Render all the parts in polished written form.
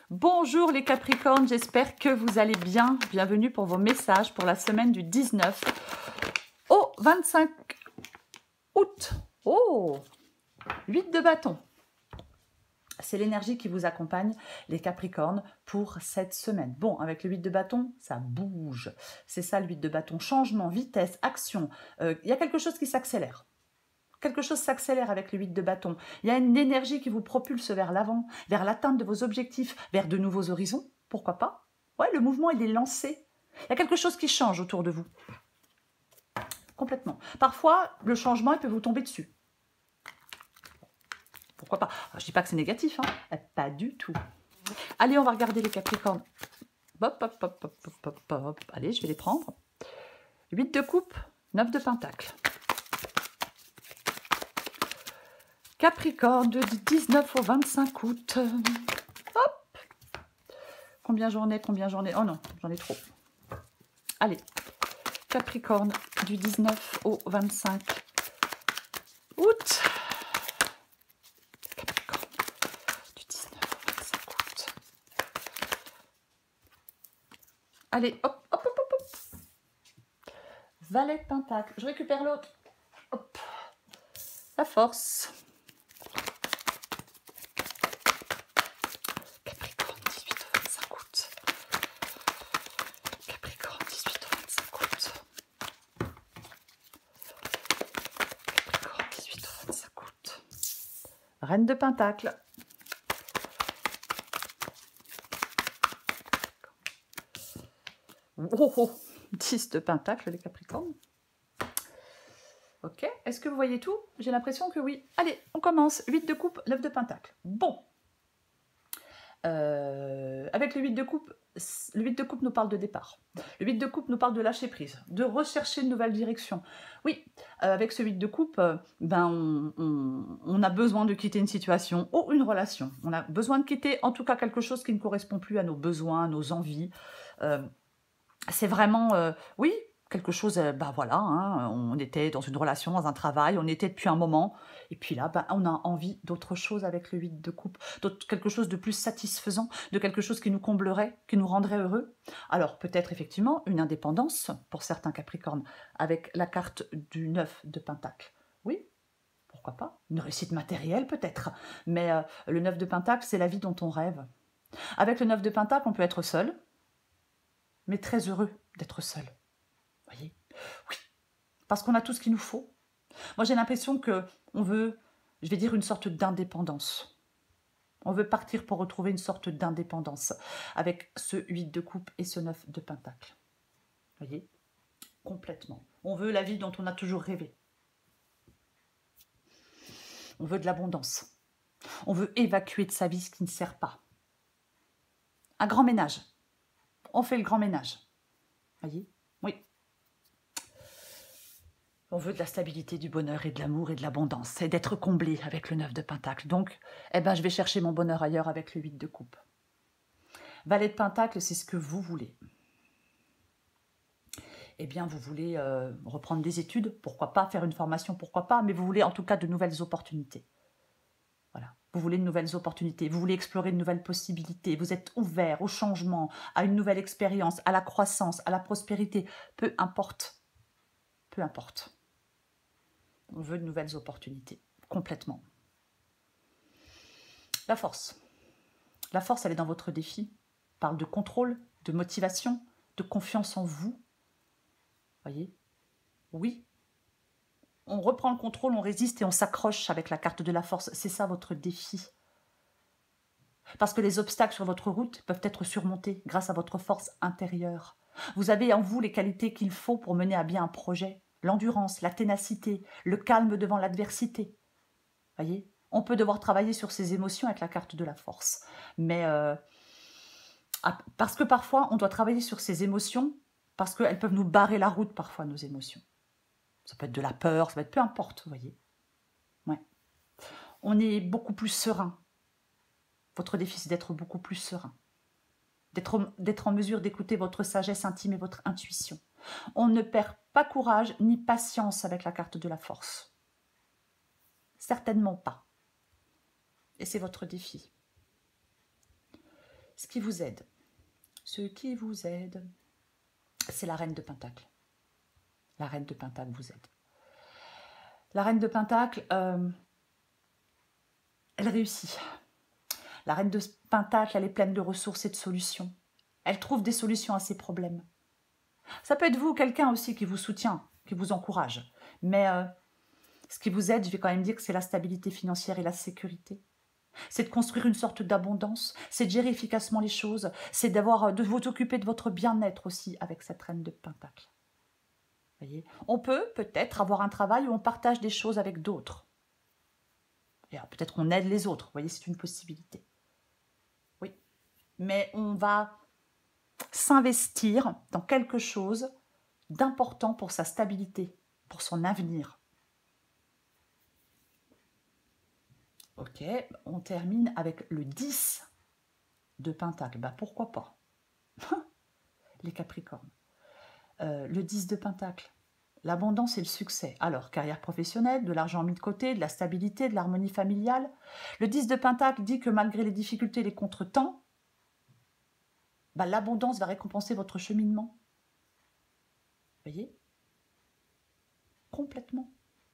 Bonjour les Capricornes, j'espère que vous allez bien. Bienvenue pour vos messages pour la semaine du 19 au 25 août. Oh, 8 de bâton. C'est l'énergie qui vous accompagne, les Capricornes, pour cette semaine. Bon, avec le 8 de bâton, ça bouge. C'est ça le 8 de bâton. Changement, vitesse, action. Il y a quelque chose qui s'accélère. Quelque chose s'accélère avec le 8 de bâton. Il y a une énergie qui vous propulse vers l'avant, vers l'atteinte de vos objectifs, vers de nouveaux horizons. Pourquoi pas? Ouais, le mouvement, il est lancé. Il y a quelque chose qui change autour de vous. Complètement. Parfois, le changement, il peut vous tomber dessus. Pourquoi pas? Je ne dis pas que c'est négatif, hein. Pas du tout. Allez, on va regarder les Capricornes. Hop, hop, hop, hop, hop, hop, hop. Allez, je vais les prendre. 8 de coupe, 9 de pentacle. Capricorne, du 19 au 25 août. Hop. Combien j'en ai? Oh non, j'en ai trop. Allez. Capricorne, du 19 au 25 août. Capricorne, du 19 au 25 août. Allez, hop, hop, hop, hop, hop. Valet de pentacle. Je récupère l'autre. Hop. La force. Reine de pentacle. Oh, oh, 10 de pentacle, les Capricornes. Ok, est-ce que vous voyez tout? J'ai l'impression que oui. Allez, on commence. 8 de coupe, 9 de pentacle. Bon. Avec le 8 de coupe nous parle de départ. Le 8 de coupe nous parle de lâcher prise, de rechercher une nouvelle direction. Oui, avec ce 8 de coupe, on a besoin de quitter une situation ou une relation. On a besoin de quitter en tout cas quelque chose qui ne correspond plus à nos besoins, à nos envies. C'est vraiment, oui, quelque chose, voilà, hein, on était dans une relation, dans un travail, on était depuis un moment, et puis là, on a envie d'autre chose avec le 8 de coupe, quelque chose de plus satisfaisant, de quelque chose qui nous comblerait, qui nous rendrait heureux. Alors peut-être effectivement une indépendance pour certains Capricornes, avec la carte du 9 de pentacle. Oui, pourquoi pas? Une réussite matérielle peut-être, mais le 9 de pentacle, c'est la vie dont on rêve. Avec le 9 de pentacle, on peut être seul, mais très heureux d'être seul. Vous voyez? Oui, parce qu'on a tout ce qu'il nous faut. Moi, j'ai l'impression qu'on veut, je vais dire, une sorte d'indépendance. On veut partir pour retrouver une sorte d'indépendance avec ce 8 de coupe et ce 9 de pentacle. Vous voyez? Complètement. On veut la vie dont on a toujours rêvé. On veut de l'abondance. On veut évacuer de sa vie ce qui ne sert pas. Un grand ménage. On fait le grand ménage. Vous voyez? Oui. On veut de la stabilité, du bonheur et de l'amour et de l'abondance. Et d'être comblé avec le 9 de pentacle. Donc, je vais chercher mon bonheur ailleurs avec le 8 de coupe. Valet de pentacle, c'est ce que vous voulez. Vous voulez reprendre des études, pourquoi pas, faire une formation, pourquoi pas, mais vous voulez en tout cas de nouvelles opportunités. Voilà, vous voulez de nouvelles opportunités, vous voulez explorer de nouvelles possibilités, vous êtes ouvert au changement, à une nouvelle expérience, à la croissance, à la prospérité, peu importe. Peu importe. On veut de nouvelles opportunités, complètement. La force. La force, elle est dans votre défi. On parle de contrôle, de motivation, de confiance en vous. Voyez? Oui. On reprend le contrôle, on résiste et on s'accroche avec la carte de la force. C'est ça votre défi. Parce que les obstacles sur votre route peuvent être surmontés grâce à votre force intérieure. Vous avez en vous les qualités qu'il faut pour mener à bien un projet. L'endurance, la ténacité, le calme devant l'adversité. Voyez? On peut devoir travailler sur ses émotions avec la carte de la force. Mais parce que parfois, on doit travailler sur ses émotions parce qu'elles peuvent nous barrer la route parfois, nos émotions. Ça peut être de la peur, ça peut être peu importe, vous voyez. Ouais. On est beaucoup plus serein. Votre défi, c'est d'être beaucoup plus serein. D'être en mesure d'écouter votre sagesse intime et votre intuition. On ne perd pas courage ni patience avec la carte de la force. Certainement pas. Et c'est votre défi. ce qui vous aide. Ce qui vous aide, c'est la reine de Pentacle. La reine de Pentacle vous aide. La reine de Pentacle, elle réussit. La reine de Pentacle, elle est pleine de ressources et de solutions. Elle trouve des solutions à ses problèmes. Ça peut être vous, quelqu'un aussi qui vous soutient, qui vous encourage. Mais ce qui vous aide, je vais quand même dire que c'est la stabilité financière et la sécurité. C'est de construire une sorte d'abondance, c'est de gérer efficacement les choses, c'est de vous occuper de votre bien-être aussi avec cette reine de Pentacle. Voyez, on peut peut-être avoir un travail où on partage des choses avec d'autres. Peut-être qu'on aide les autres, vous voyez, c'est une possibilité. Oui, mais on va s'investir dans quelque chose d'important pour sa stabilité, pour son avenir. Ok, on termine avec le 10 de Pentacle. Bah, pourquoi pas? Les Capricornes. Le 10 de Pentacle. L'abondance et le succès. Alors, carrière professionnelle, de l'argent mis de côté, de la stabilité, de l'harmonie familiale. Le 10 de Pentacle dit que malgré les difficultés et les contretemps, bah, l'abondance va récompenser votre cheminement. Vous voyez? Complètement.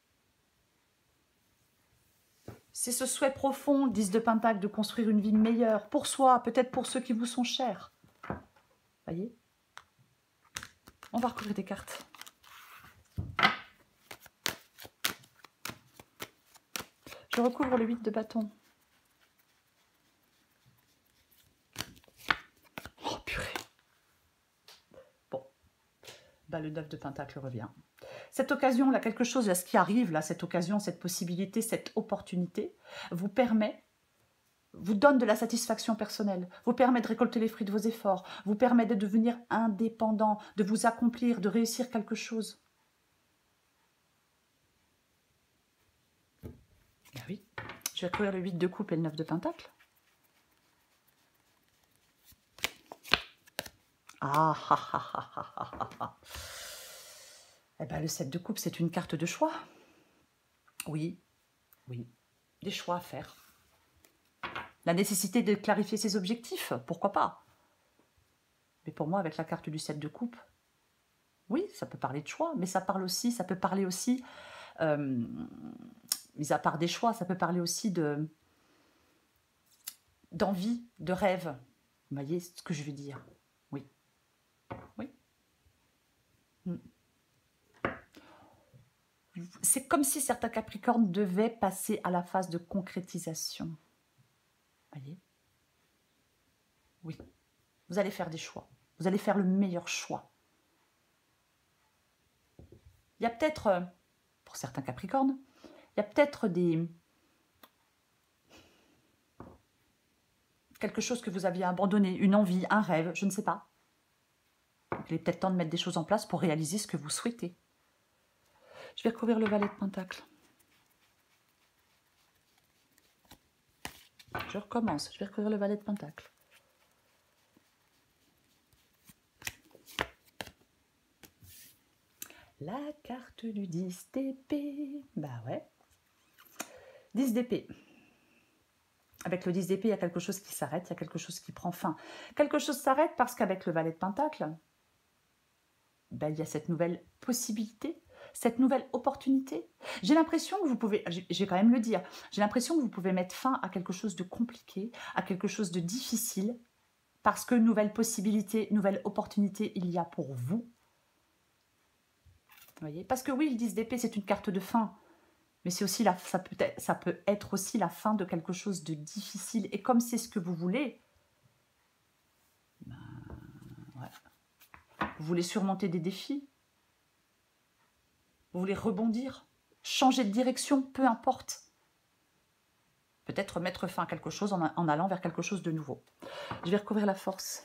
C'est ce souhait profond, 10 de Pentacle, de construire une vie meilleure pour soi, peut-être pour ceux qui vous sont chers. Vous voyez? On va recouvrir des cartes. Je recouvre le 8 de bâton. Oh purée. Bon. Bah, le 9 de Pentacle revient. Cette occasion, là, quelque chose, là, ce qui arrive, là, cette occasion, cette possibilité, cette opportunité, vous permet, vous donne de la satisfaction personnelle, vous permet de récolter les fruits de vos efforts, vous permet de devenir indépendant, de vous accomplir, de réussir quelque chose. Ah oui. Je vais courir le 8 de coupe et le 9 de Pentacle. Ah ah ah ah ah ah ah. Eh bien, le 7 de coupe, c'est une carte de choix. Oui, oui, des choix à faire. La nécessité de clarifier ses objectifs, pourquoi pas? Mais pour moi, avec la carte du 7 de coupe, oui, ça peut parler de choix, mais ça peut parler aussi, mis à part des choix, ça peut parler aussi d'envie, de rêve. Vous voyez ce que je veux dire? Oui. Oui. C'est comme si certains Capricornes devaient passer à la phase de concrétisation. Vous voyez? Oui. Vous allez faire des choix. Vous allez faire le meilleur choix. Il y a peut-être, pour certains Capricornes, il y a peut-être quelque chose que vous aviez abandonné, une envie, un rêve, je ne sais pas. Il est peut-être temps de mettre des choses en place pour réaliser ce que vous souhaitez. Je vais recouvrir le valet de Pentacle. Je recommence. Je vais recouvrir le valet de Pentacle. La carte du 10 d'épée. Bah ouais. 10 d'épée. Avec le 10 d'épée, il y a quelque chose qui s'arrête, il y a quelque chose qui prend fin. Quelque chose s'arrête parce qu'avec le valet de Pentacle, ben, il y a cette nouvelle possibilité, cette nouvelle opportunité. J'ai l'impression que vous pouvez, je vais quand même le dire, j'ai l'impression que vous pouvez mettre fin à quelque chose de compliqué, à quelque chose de difficile, parce que nouvelle possibilité, nouvelle opportunité, il y a pour vous. Vous voyez? Parce que oui, le 10 d'épée, c'est une carte de fin, mais c'est aussi ça peut être aussi la fin de quelque chose de difficile. Et comme c'est ce que vous voulez, ben, ouais. Vous voulez surmonter des défis, vous voulez rebondir, changer de direction, peu importe. Peut-être mettre fin à quelque chose en allant vers quelque chose de nouveau. Je vais recouvrir la force.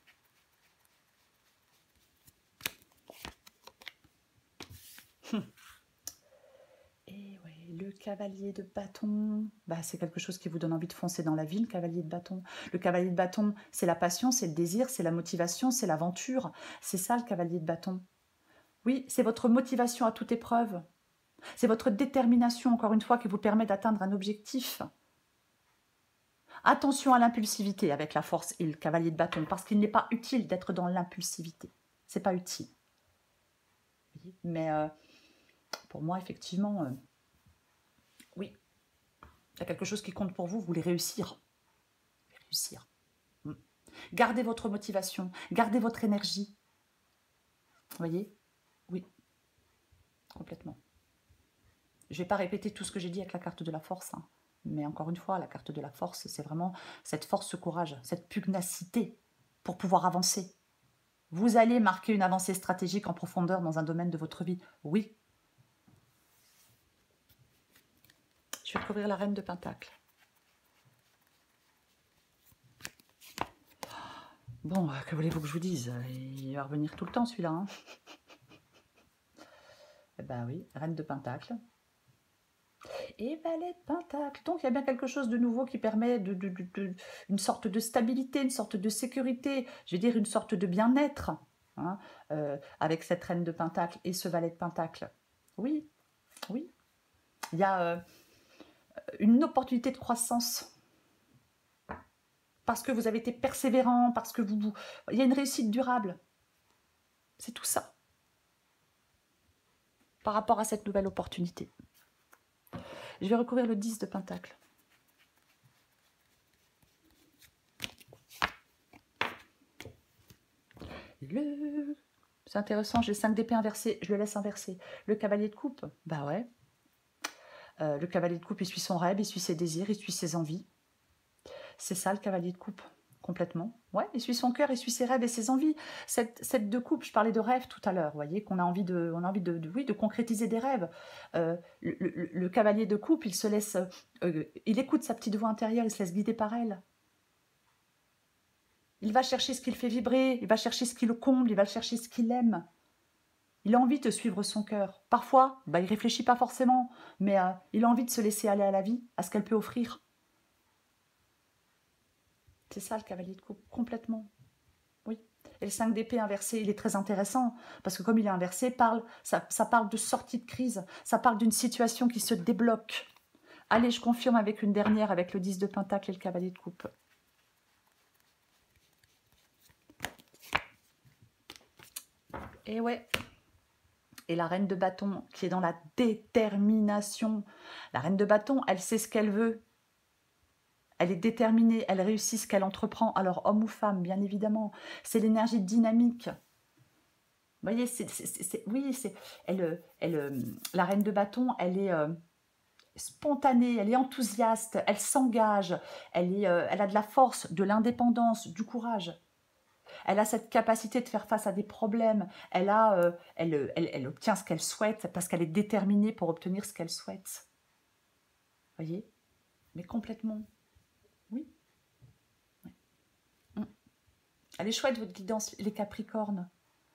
Et ouais, le cavalier de bâton, bah, c'est quelque chose qui vous donne envie de foncer dans la vie, le cavalier de bâton. Le cavalier de bâton, c'est la passion, c'est le désir, c'est la motivation, c'est l'aventure. C'est ça le cavalier de bâton. Oui, c'est votre motivation à toute épreuve. C'est votre détermination, encore une fois, qui vous permet d'atteindre un objectif. Attention à l'impulsivité avec la force et le cavalier de bâton, parce qu'il n'est pas utile d'être dans l'impulsivité. C'est pas utile. Mais pour moi, effectivement, oui, il y a quelque chose qui compte pour vous, vous voulez réussir. Réussir. Gardez votre motivation, gardez votre énergie. Vous voyez? Oui, complètement. Je ne vais pas répéter tout ce que j'ai dit avec la carte de la force, hein. Mais encore une fois, la carte de la force, c'est vraiment cette force, ce courage, cette pugnacité pour pouvoir avancer. Vous allez marquer une avancée stratégique en profondeur dans un domaine de votre vie. Oui. Je vais recouvrir la reine de Pentacle. Bon, que voulez-vous que je vous dise? Il va revenir tout le temps, celui-là. Hein. Eh ben oui, reine de Pentacle. Et valet de Pentacle. Donc, il y a bien quelque chose de nouveau qui permet une sorte de stabilité, une sorte de sécurité, je vais dire une sorte de bien-être, hein, avec cette reine de Pentacle et ce valet de Pentacle. Oui, oui. Il y a une opportunité de croissance. Parce que vous avez été persévérant, parce que il y a une réussite durable. C'est tout ça. Par rapport à cette nouvelle opportunité. Je vais recouvrir le 10 de Pentacle. C'est intéressant, j'ai 5 d'épée inversé, je le laisse inverser. Le cavalier de coupe, bah ouais. Le cavalier de coupe, il suit son rêve, il suit ses désirs, il suit ses envies. C'est ça le cavalier de coupe, complètement. Ouais, il suit son cœur, il suit ses rêves et ses envies. Cette de coupe, je parlais de rêve tout à l'heure, vous voyez, qu'on a envie de concrétiser des rêves. Le cavalier de coupe, il se laisse, il écoute sa petite voix intérieure, il se laisse guider par elle. Il va chercher ce qui le fait vibrer, il va chercher ce qui le comble, il va chercher ce qu'il aime. Il a envie de suivre son cœur. Parfois, il ne réfléchit pas forcément, mais il a envie de se laisser aller à la vie, à ce qu'elle peut offrir. C'est ça le cavalier de coupe, complètement. Oui. Et le 5 d'épée inversé, il est très intéressant, parce que comme il est inversé, ça parle de sortie de crise, ça parle d'une situation qui se débloque. Allez, je confirme avec une dernière, avec le 10 de Pentacle et le cavalier de coupe. Et ouais. Et la reine de bâton qui est dans la détermination. La reine de bâton, elle sait ce qu'elle veut. Elle est déterminée, elle réussit ce qu'elle entreprend. Alors, homme ou femme, bien évidemment. C'est l'énergie dynamique. Vous voyez, la reine de bâton, elle est spontanée, elle est enthousiaste, elle s'engage, elle a de la force, de l'indépendance, du courage. Elle a cette capacité de faire face à des problèmes. Elle obtient ce qu'elle souhaite parce qu'elle est déterminée pour obtenir ce qu'elle souhaite. Vous voyez? Mais complètement. Oui. Oui. Elle est chouette, votre guidance, les Capricornes.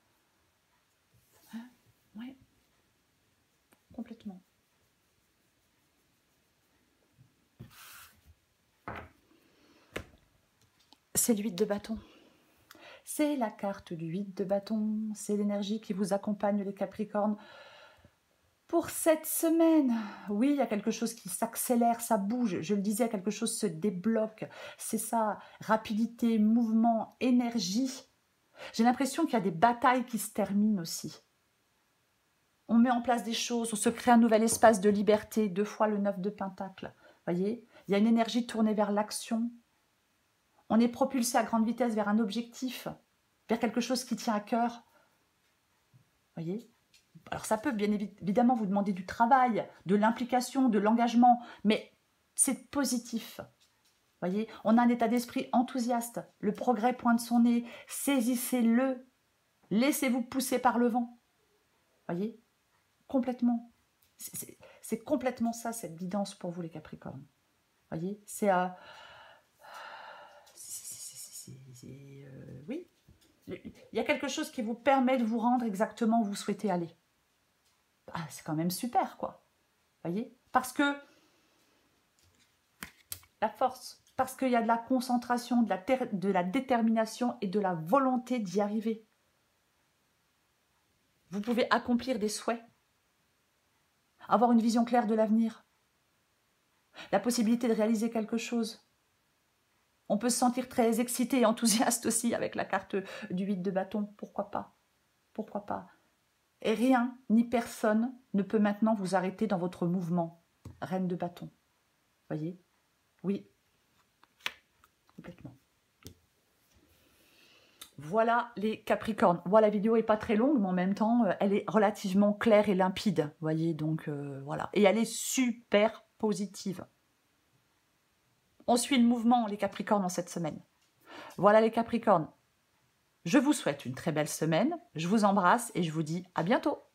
Hein? Oui. Complètement. C'est l'8 de bâton. C'est la carte du 8 de bâton, c'est l'énergie qui vous accompagne les Capricornes pour cette semaine. Oui, il y a quelque chose qui s'accélère, ça bouge, je le disais, quelque chose se débloque. C'est ça, rapidité, mouvement, énergie. J'ai l'impression qu'il y a des batailles qui se terminent aussi. On met en place des choses, on se crée un nouvel espace de liberté, 2 fois le 9 de Pentacle. Vous voyez, il y a une énergie tournée vers l'action. On est propulsé à grande vitesse vers un objectif, vers quelque chose qui tient à cœur. Vous voyez? Alors ça peut bien évidemment vous demander du travail, de l'implication, de l'engagement, mais c'est positif. Vous voyez? On a un état d'esprit enthousiaste. Le progrès pointe son nez. Saisissez-le. Laissez-vous pousser par le vent. Vous voyez? Complètement. C'est complètement ça, cette guidance pour vous, les Capricornes. Vous voyez? C'est... oui, il y a quelque chose qui vous permet de vous rendre exactement où vous souhaitez aller. Ah, c'est quand même super, quoi. Vous voyez? Parce que la force, parce qu'il y a de la concentration, de la détermination et de la volonté d'y arriver. Vous pouvez accomplir des souhaits, avoir une vision claire de l'avenir, la possibilité de réaliser quelque chose. On peut se sentir très excité et enthousiaste aussi avec la carte du 8 de bâton. Pourquoi pas? Pourquoi pas? Et rien ni personne ne peut maintenant vous arrêter dans votre mouvement. Reine de bâton. Voyez? Oui. Complètement. Voilà les Capricornes. Voilà, la vidéo n'est pas très longue, mais en même temps, elle est relativement claire et limpide. Vous voyez, donc voilà. Et elle est super positive. On suit le mouvement, les Capricornes, en cette semaine. Voilà les Capricornes. Je vous souhaite une très belle semaine. Je vous embrasse et je vous dis à bientôt.